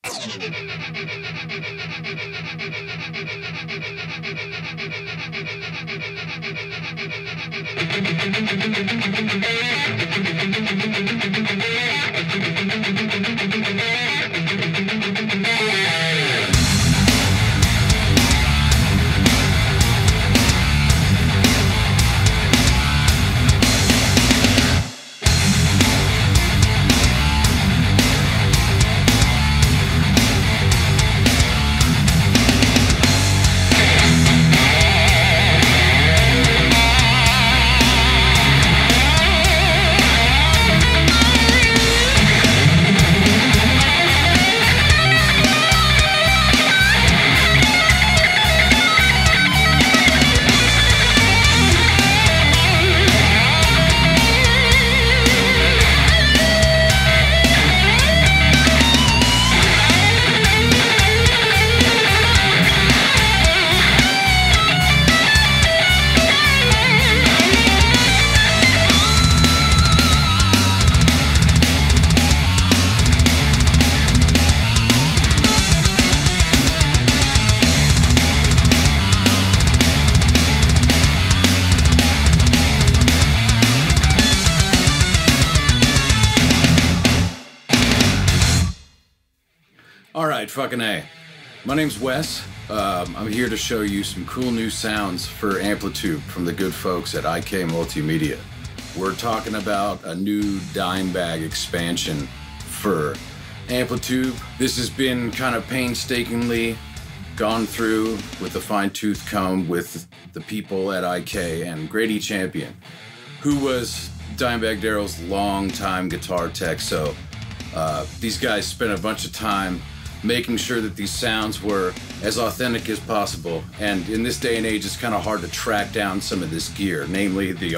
Alright, fucking A. My name's Wes. I'm here to show you some cool new sounds for AmpliTube from the good folks at IK Multimedia. We're talking about a new Dimebag expansion for AmpliTube. This has been kind of painstakingly gone through with a fine-tooth comb with the people at IK and Grady Champion, who was Dimebag Darrell's longtime guitar tech. So these guys spent a bunch of time making sure that these sounds were as authentic as possible. And in this day and age, it's kind of hard to track down some of this gear, namely the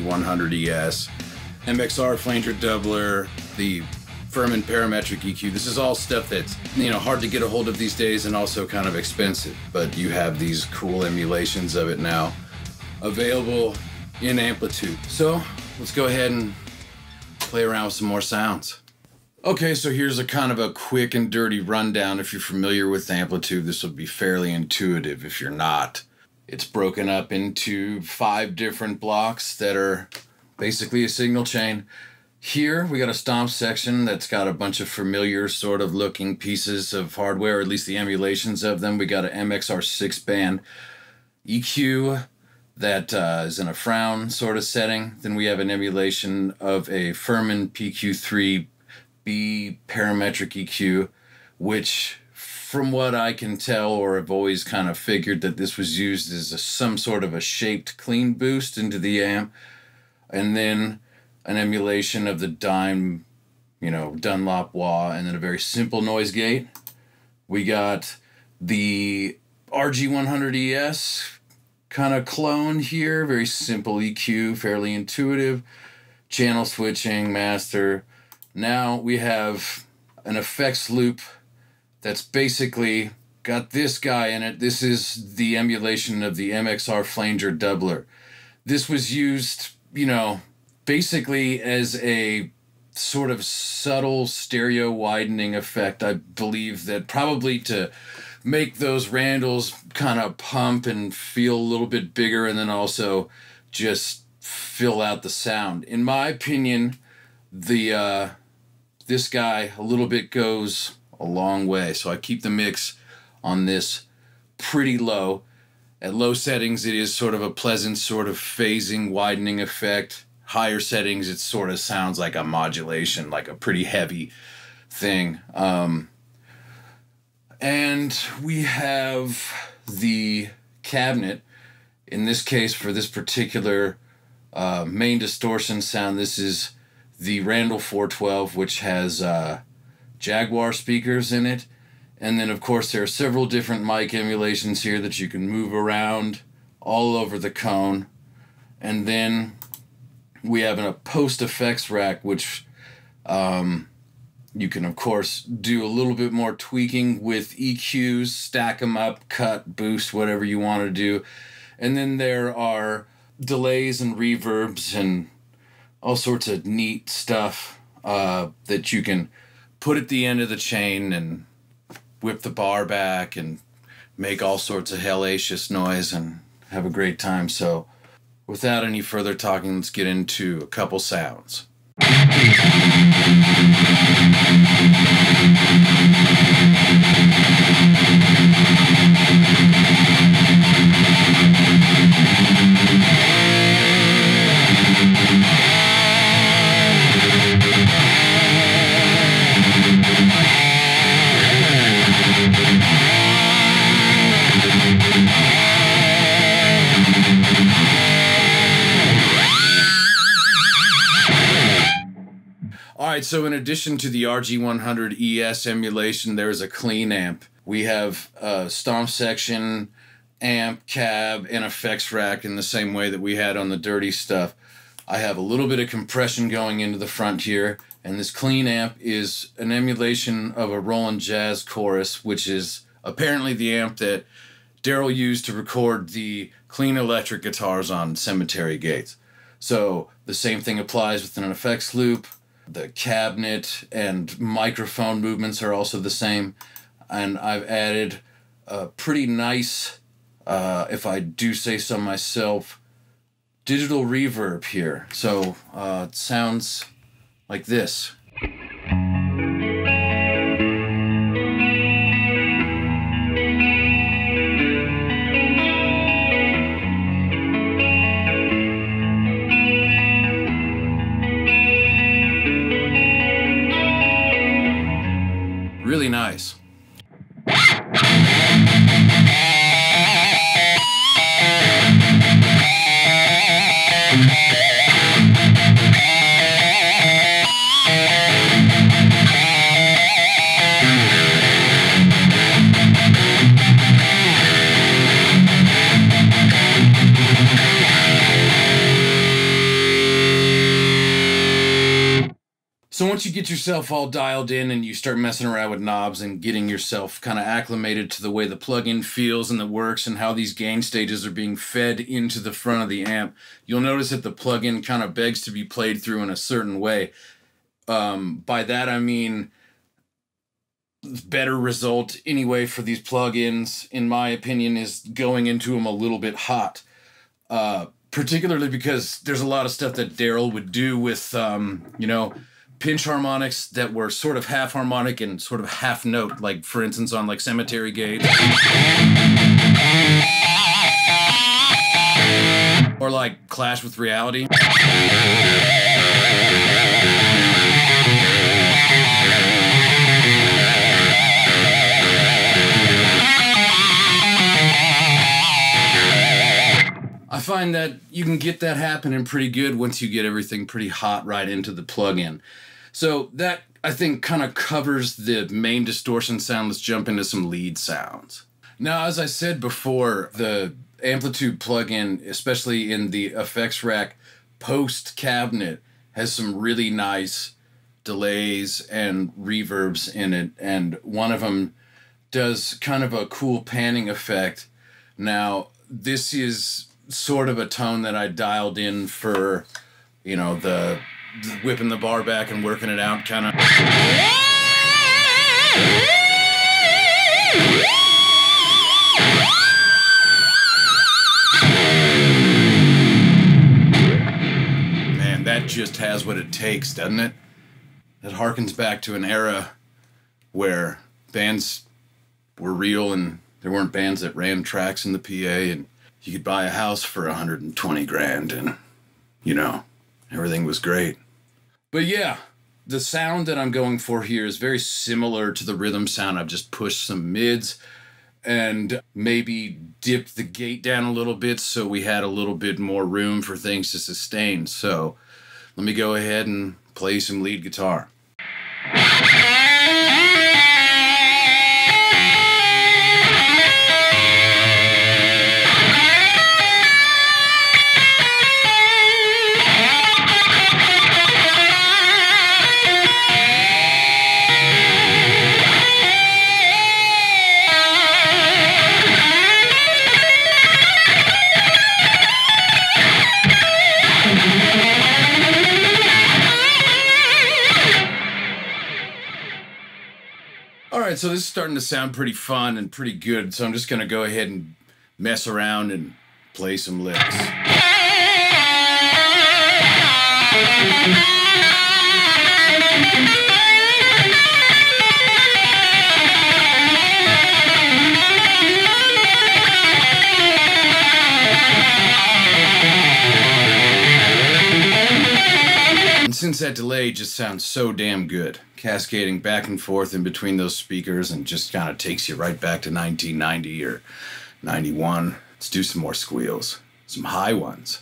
RG100ES, MXR flanger doubler, the Furman parametric EQ. This is all stuff that's, hard to get a hold of these days and also kind of expensive. But you have these cool emulations of it now available in AmpliTube. So let's go ahead and play around with some more sounds. Okay, so here's a kind of a quick and dirty rundown. If you're familiar with AmpliTube, this will be fairly intuitive. If you're not, it's broken up into 5 different blocks that are basically a signal chain. Here, we got a stomp section that's got a bunch of familiar sort of looking pieces of hardware, or at least the emulations of them. We got an MXR 6-band EQ that is in a frown sort of setting. Then we have an emulation of a Furman PQ3 B parametric EQ, which from what I can tell, or have always kind of figured, that this was used as some sort of a shaped clean boost into the amp. And then an emulation of the Dime, Dunlop wah, and then a very simple noise gate. We got the RG100ES kind of clone here, very simple EQ, fairly intuitive, channel switching, master. Now we have an effects loop that's basically got this guy in it. This is the emulation of the MXR flanger doubler. This was used, basically as a sort of subtle stereo widening effect. I believe that probably to make those Randalls kind of pump and feel a little bit bigger, and then also just fill out the sound. In my opinion, this guy a little bit goes a long way. So I keep the mix on this pretty low. At low settings, it is sort of a pleasant sort of phasing, widening effect. Higher settings, it sort of sounds like a modulation, like a pretty heavy thing. And we have the cabinet. In this case, for this particular main distortion sound, this is the Randall 412, which has Jaguar speakers in it. And then, of course, there are several different mic emulations here that you can move around all over the cone. And then we have a post effects rack, which you can, of course, do a little bit more tweaking with EQs, stack them up, cut, boost, whatever you want to do. And then there are delays and reverbs and all sorts of neat stuff that you can put at the end of the chain and whip the bar back and make all sorts of hellacious noise and have a great time. So without any further talking, let's get into a couple sounds. Alright, so in addition to the RG100 ES emulation, there's a clean amp. We have a stomp section, amp, cab, and effects rack in the same way that we had on the dirty stuff. I have a little bit of compression going into the front here, and this clean amp is an emulation of a Roland Jazz Chorus, which is apparently the amp that Darrell used to record the clean electric guitars on Cemetery Gates. So the same thing applies with an effects loop. The cabinet and microphone movements are also the same. And I've added a pretty nice, if I do say so myself, digital reverb here. So it sounds like this. Really nice. So once you get yourself all dialed in and you start messing around with knobs and getting yourself kind of acclimated to the way the plugin feels and the works and how these gain stages are being fed into the front of the amp, you'll notice that the plugin kind of begs to be played through in a certain way. By that I mean better result anyway for these plugins, in my opinion, is going into them a little bit hot. Particularly because there's a lot of stuff that Darrell would do with, you know, pinch harmonics that were sort of half harmonic and sort of half note, like for instance on like Cemetery Gate, or like Clash with Reality. I find that you can get that happening pretty good once you get everything pretty hot right into the plugin. So that, I think, kind of covers the main distortion sound. Let's jump into some lead sounds. Now, as I said before, the AmpliTube plugin, especially in the effects rack post cabinet, has some really nice delays and reverbs in it, and one of them does kind of a cool panning effect. Now, this is sort of a tone that I dialed in for, you know, the whipping the bar back and working it out kind of. Man, that just has what it takes, doesn't it? It harkens back to an era where bands were real and there weren't bands that ran tracks in the PA, and you could buy a house for 120 grand and, you know, everything was great. But yeah, the sound that I'm going for here is very similar to the rhythm sound. I've just pushed some mids and maybe dipped the gate down a little bit so we had a little bit more room for things to sustain. So let me go ahead and play some lead guitar. right, so this is starting to sound pretty fun and pretty good, so I'm just going to go ahead and mess around and play some licks. And since that delay just sounds so damn good, cascading back and forth in between those speakers and just kind of takes you right back to 1990 or 91, let's do some more squeals, some high ones.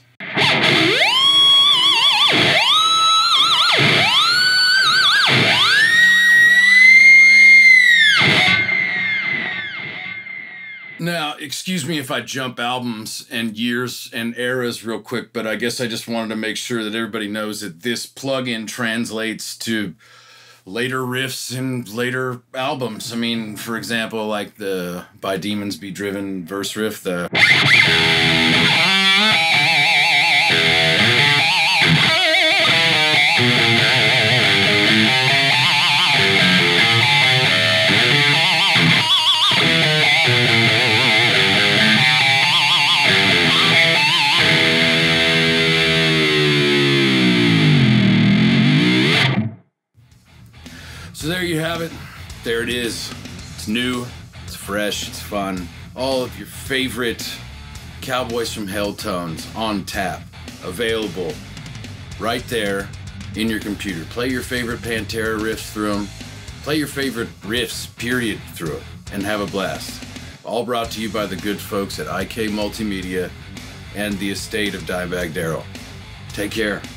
Now, excuse me if I jump albums and years and eras real quick, but I guess I just wanted to make sure that everybody knows that this plugin translates to later riffs and later albums. I mean, for example, like the By Demons Be Driven verse riff, the... So there you have it. There it is. It's new, it's fresh, it's fun. All of your favorite Cowboys From Hell tones on tap, available right there in your computer. Play your favorite Pantera riffs through them. Play your favorite riffs, period, through it, and have a blast. All brought to you by the good folks at IK Multimedia and the estate of Dimebag Darrell. Take care.